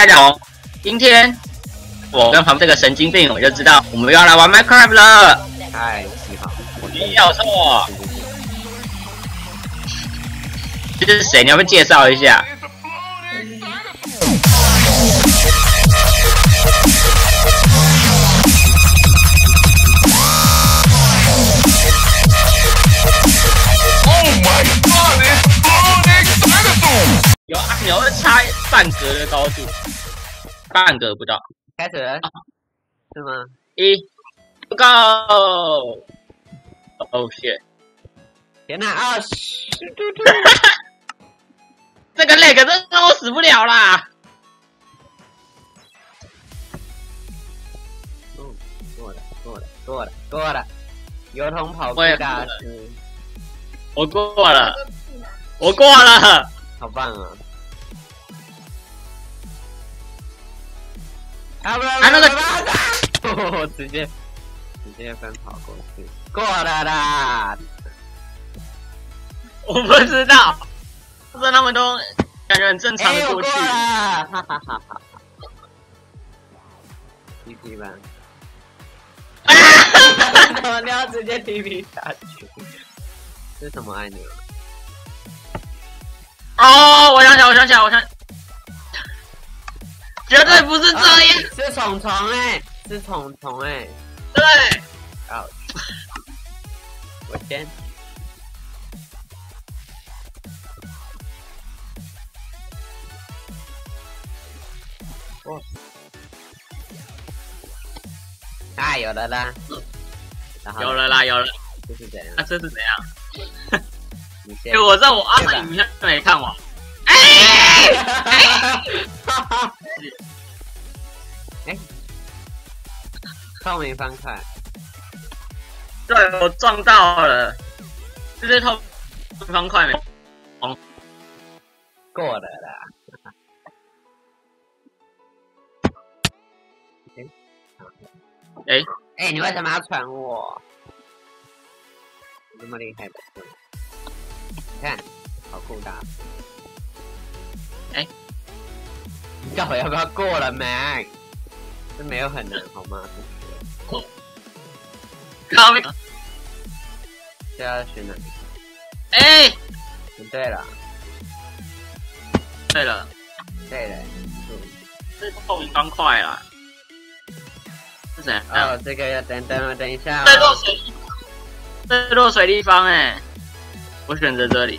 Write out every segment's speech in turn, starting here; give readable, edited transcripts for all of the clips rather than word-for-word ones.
大家好，今天我跟旁边这个神经病，我就知道我们要来玩 Minecraft 了。 嗨，你好，我是没有错。这是谁？你要不要介绍一下？有啊，你要差半格的高度，半格不到。 开始是吗 1 ，Go！ Oh shit！ 天哪啊！ 这个累，可是让我死不了啦。 过了，油桶跑步大师， 我过了， 好棒啊！啊不，那个，直接奔跑过去，过了啦！ 我不知道，这他们都感觉很正常的过去。 哈哈哈哈哈！一批吧。你要直接 TP 下去，这是什么按钮？ 哦，我想起来，绝对不是这样， 是虫虫哎，是虫虫哎， 对， 好，我先，啊，有了啦， 有了啦， 这是怎样？ 这是怎样？ 你先， 我在我阿影片没看完。 透明方块， 对，我撞到了，这是透明方块没？ 过了啦。你为什么要传我？这么厉害的，你看，好酷的。你到底要不要过了 ，Mac？ 这没有很难，好吗？ 靠边！ 这要选哪里？对了， 对了，是透明方块啦。是谁？ 哦，这个要等一下。 这落水立方我选择这里。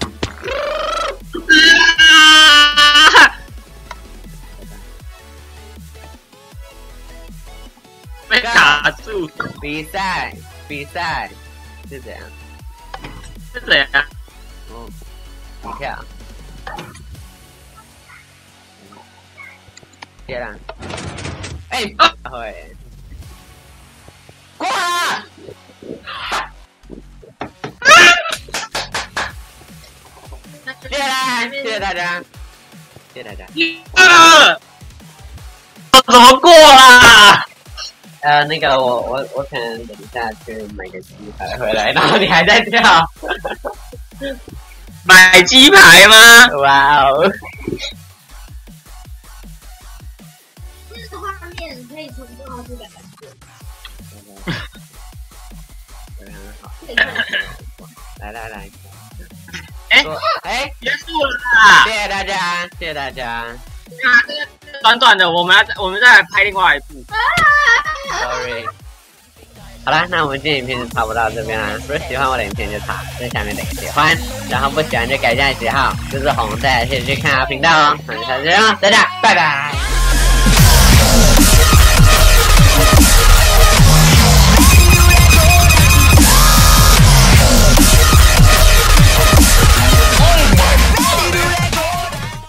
被卡住。 比赛是怎样？ 是怎样？ 你跳。接了。会。过了。谢谢大家。 怎么过啦？ 那个我可能等一下去买个鸡排回来，然后你还在跳。 买鸡排吗？ 哇哦！ 这个画面可以从多少度感觉？ 很好。来。 结束了啦！ 谢谢大家。 短短的，我们再来拍另外一部。 Sorry。好啦，那我们今天影片就差不多到这边啦。如果喜欢我的影片就打在下面点个喜欢，然后不喜欢就改一下喜好，这是红的，可以去看他频道哦。那就下次见喽，大家拜拜。